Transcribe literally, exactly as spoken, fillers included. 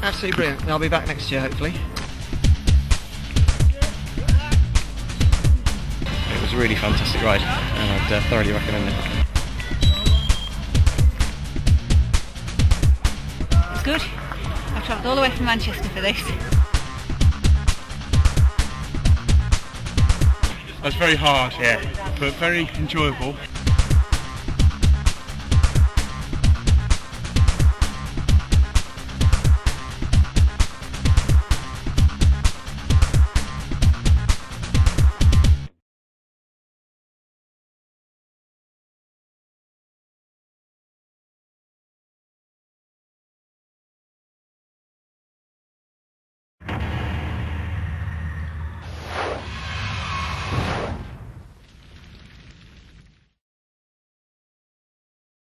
Absolutely brilliant. I'll be back next year, hopefully. It was a really fantastic ride, and I'd uh, thoroughly recommend it. It was good. I travelled all the way from Manchester for this. It was very hard, yeah, but very enjoyable.